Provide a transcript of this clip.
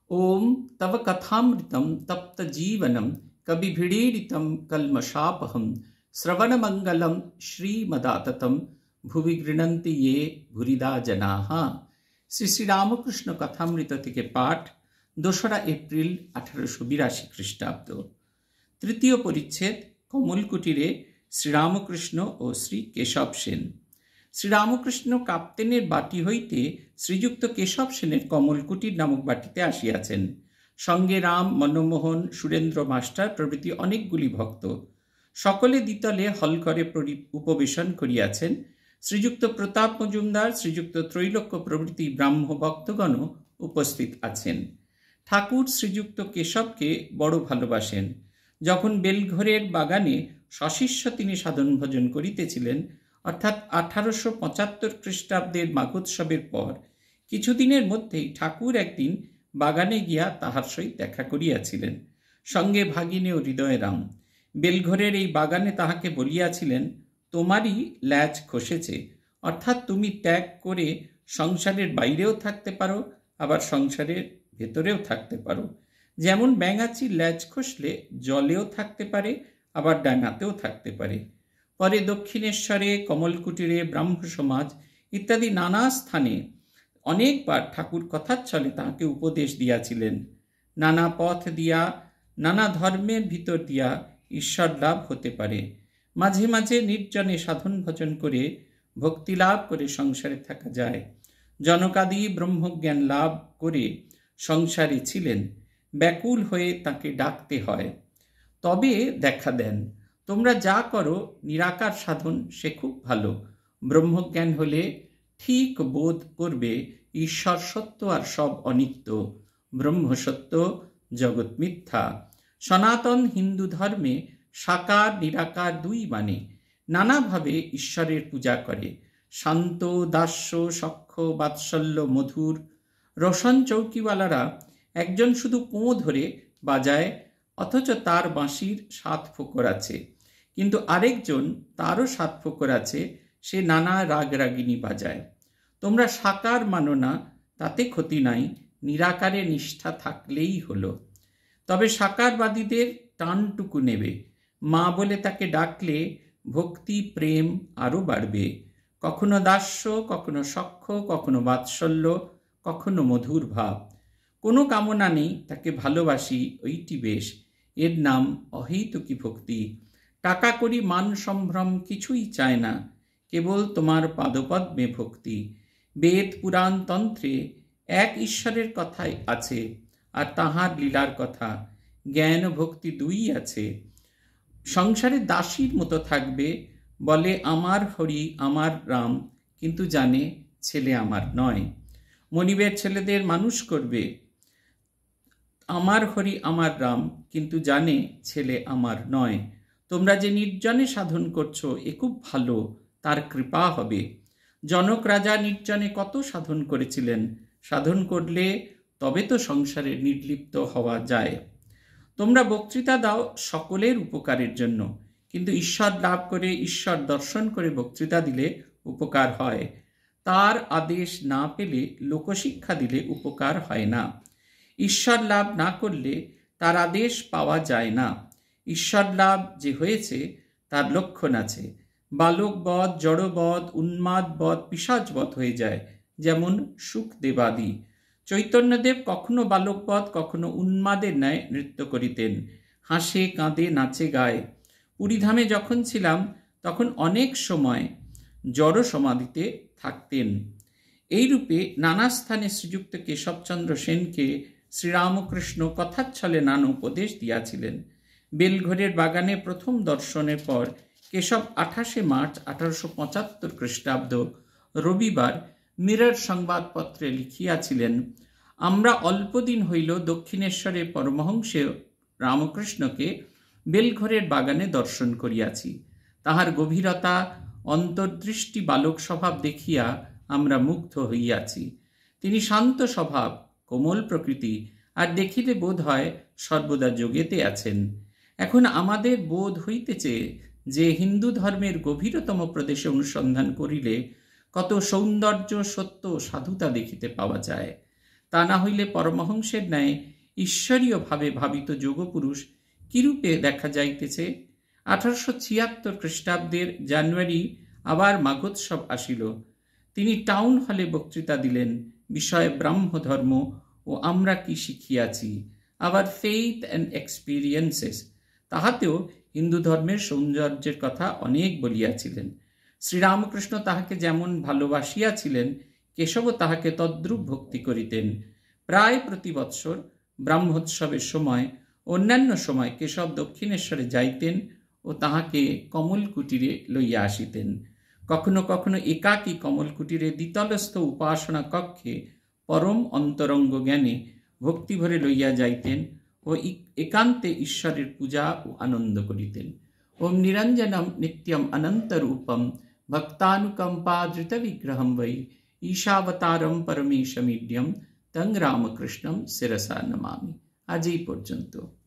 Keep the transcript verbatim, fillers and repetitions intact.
ओम तव कथामृतं तप्त जीवनं कविभिडीडितं कल्मषापहं श्रवणमंगलं श्रीमदाततं भुवि गृह्णन्ति ये भूरिदा जनाः। শ্রী শ্রী রামকৃষ্ণ কথামৃত থেকে পাঠ দোসরা এপ্রিল আঠারোশো বিরাশি খ্রিস্টাব্দ। তৃতীয় পরিচ্ছেদ কমলকুটিরে শ্রীরামকৃষ্ণ ও শ্রী কেশব সেন। শ্রীরামকৃষ্ণ কাপ্তেনের বাটি হইতে শ্রীযুক্ত কেশব সেনের কমলকুটির নামক বাটিতে আসিয়াছেন। সঙ্গে রাম, মনমোহন, সুরেন্দ্র মাস্টার প্রভৃতি অনেকগুলি ভক্ত। সকলে দ্বিতলে হলঘরে উপবেশন করিয়াছেন। শ্রীযুক্ত প্রতাপ মজুমদার, শ্রীযুক্ত ত্রৈলোক্য প্রভৃতি ব্রাহ্ম ভক্তগণ উপস্থিত আছেন। ঠাকুর শ্রীযুক্ত কেশবকে বড় ভালোবাসেন। যখন বেলঘরের বাগানে সশিষ্য তিনি সাধন ভজন করিতেছিলেন, অর্থাৎ আঠারোশো পঁচাত্তর খ্রিস্টাব্দের মাঘোৎসবের পর কিছুদিনের মধ্যেই ঠাকুর একদিন বাগানে গিয়া তাহার সহিত দেখা করিয়াছিলেন। সঙ্গে ভাগিনী ও হৃদয়রাম। বেলঘরের এই বাগানে তাহাকে বলিয়াছিলেন, তোমারই ল্যাজ খসেছে, অর্থাৎ তুমি ত্যাগ করে সংসারের বাইরেও থাকতে পারো, আবার সংসারের ভেতরেও থাকতে পারো। যেমন ব্যাঙাচির ল্যাজ খসলে জলেও থাকতে পারে, আবার ডাঙাতেও থাকতে পারে। পরে দক্ষিণেশ্বরে, কমলকুটিরে, ব্রাহ্ম সমাজ ইত্যাদি নানা স্থানে অনেকবার ঠাকুর কথার ছলে তাহাকে উপদেশ দিয়াছিলেন। নানা পথ দিয়া, নানা ধর্মের ভিতর দিয়া ঈশ্বর লাভ হতে পারে। মাঝে মাঝে নির্জনে সাধন ভজন করে ভক্তি লাভ করে সংসারে থাকা যায়। জনকাদি ব্রহ্মজ্ঞান লাভ করে সংসারে ছিলেন। ব্যাকুল হয়ে তাকে ডাকতে হয়, তবে দেখা দেন। তোমরা যা করো নিরাকার সাধন, সে খুব ভালো। ব্রহ্মজ্ঞান হলে ঠিক বোধ করবে ঈশ্বর সত্য আর সব অনিত্য, ব্রহ্ম সত্য, জগৎ মিথ্যা। সনাতন হিন্দু ধর্মে সাকার নিরাকার দুই মানে নানাভাবে ঈশ্বরের পূজা করে। শান্ত, দাস্য, সখ্য, বাৎসল্য, মধুর। রোশন চৌকিওয়ালারা একজন শুধু পোঁ ধরে বাজায়, অথচ তার বাঁশির সাত ফোকর আছে, কিন্তু আরেকজন তারও সাত ফোকর আছে, সে নানা রাগ রাগিনী বাজায়। তোমরা সাকার মানো না, তাতে ক্ষতি নাই, নিরাকারে নিষ্ঠা থাকলেই হলো। তবে সাকারবাদীদের টানটুকু নেবে। মা বলে তাকে ডাকলে ভক্তি প্রেম আরও বাড়বে। কখনো দাস্য, কখনো সখ্য, কখনো বাৎসল্য, কখনো মধুর ভাব। কোনো কামনা নেই, তাকে ভালোবাসি, ওইটি বেশ। এর নাম অহৈতুকী ভক্তি। টাকা করি, মান সম্ভ্রম কিছুই চায় না, কেবল তোমার পাদপদ্মে ভক্তি। বেদ পুরাণ তন্ত্রে এক ঈশ্বরের কথাই আছে, আর তাহার লীলার কথা। জ্ঞান ভক্তি দুই আছে। সংসারে দাসীর মতো থাকবে, বলে আমার হরি আমার রাম, কিন্তু জানে ছেলে আমার নয়। মনিবের ছেলেদের মানুষ করবে, আমার হরি আমার রাম, কিন্তু জানে ছেলে আমার নয়। তোমরা যে নির্জনে সাধন করছো, এ খুব ভালো, তার কৃপা হবে। জনক রাজা নির্জনে কত সাধন করেছিলেন। সাধন করলে তবে তো সংসারে নির্লিপ্ত হওয়া যায়। তোমরা বক্তৃতা দাও সকলের উপকারের জন্য, কিন্তু ঈশ্বর লাভ করে, ঈশ্বর দর্শন করে বক্তৃতা দিলে উপকার হয়। তার আদেশ না পেলে লোকশিক্ষা দিলে উপকার হয় না। ঈশ্বর লাভ না করলে তার আদেশ পাওয়া যায় না। ঈশ্বর লাভ যে হয়েছে তার লক্ষণ আছে। বালকবধ, জড়বধ, উন্মাদবধ, পিশাচবধ হয়ে যায়, যেমন সুখদেবাদি। চৈতন্যদেব কখনো বালকবধ, কখনো উন্মাদের ন্যায় নৃত্য করিতেন। হাসে, কাঁদে, নাচে, গায়। পুরীধামে যখন ছিলাম তখন অনেক সময় জড় সমাধিতে থাকতেন। এইরূপে নানা স্থানে শ্রীযুক্ত কেশবচন্দ্র সেনকে শ্রীরামকৃষ্ণ কথার ছলে নানা উপদেশ দিয়াছিলেন। বেলঘরের বাগানে প্রথম দর্শনের পর কেশব আঠাশে মার্চ আঠারোশো পঁচাত্তর খ্রিস্টাব্দ রবিবার মিরর সংবাদপত্রে লিখিয়াছিলেন, আমরা অল্পদিন হইল দক্ষিণেশ্বরে পরমহংস রামকৃষ্ণকে বেলঘরের বাগানে দর্শন করিয়াছি। তাহার গভীরতা, অন্তর্দৃষ্টি, বালক স্বভাব দেখিয়া আমরা মুগ্ধ হইয়াছি। তিনি শান্ত স্বভাব, কোমল প্রকৃতি, আর দেখিলে বোধ হয় সর্বদা যোগেতে আছেন। এখন আমাদের বোধ হইতেছে যে হিন্দু ধর্মের গভীরতম প্রদেশে অনুসন্ধান করিলে কত সৌন্দর্য, সত্য, সাধুতা দেখিতে পাওয়া যায়। তা না হইলে পরমহংসের ন্যায় ঈশ্বরীয় ভাবে ভাবিত যোগপুরুষ কিরূপে দেখা যাইতেছে। আঠারোশো ছিয়াত্তর খ্রিস্টাব্দের জানুয়ারি আবার মাঘোৎসব আসিল। তিনি টাউন হলে বক্তৃতা দিলেন, বিষয় ব্রাহ্মধর্ম ও আমরা কি শিখিয়াছি, আবার ফেইথ অ্যান্ড এক্সপিরিয়েন্সেস। তাহাতেও হিন্দু ধর্মের সৌন্দর্যের কথা অনেক বলিয়াছিলেন। শ্রীরামকৃষ্ণ তাহাকে যেমন ভালোবাসিয়াছিলেন, কেশবও তাহাকে তদ্রূপ ভক্তি করিতেন। প্রায় প্রতি বৎসর ব্রাহ্মোৎসবের সময় অন্যান্য সময় কেশব দক্ষিণেশ্বরে যাইতেন ও তাহাকে কমল কুটিরে লইয়া আসিতেন। কখনো কখনো একাকী কমল কুটিরে দ্বিতলস্থ উপাসনা কক্ষে পরম অন্তরঙ্গ জ্ঞানে ভক্তিভরে লইয়া যাইতেন ও একান্তে ঈশ্বরের পূজা ও আনন্দ করিতেন। ওম নিরঞ্জনম নিত্যম অনন্তরূপম ভক্তানুকম্পাদৃত বিগ্রহম বৈ ঈশাবতারম পরমেশমিড্যম তং রামকৃষ্ণম শিরসা নমামি। আজ এই পর্যন্ত।